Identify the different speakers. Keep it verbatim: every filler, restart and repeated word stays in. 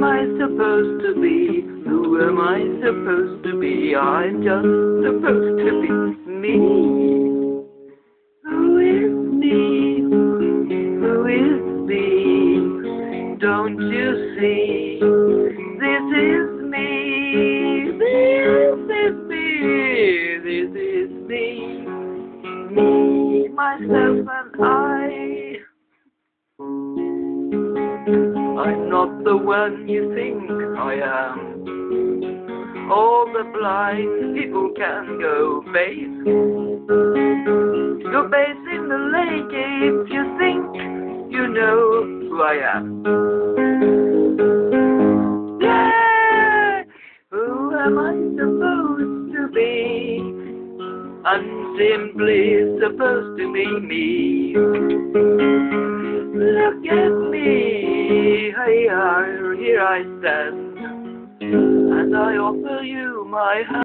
Speaker 1: am I supposed to be? Who am I supposed to be? I'm just supposed to be me. Who is me? Who is me? Don't you see? This is me. This is me. This is me. Me, myself and I. I'm not the one you think I am. All the blind people can go bathe. Go bathe in the lake if you think you know who I am. Yeah! Who am I supposed to be? I'm simply supposed to be me. Look at me. Here, here I stand, and I offer you my hand.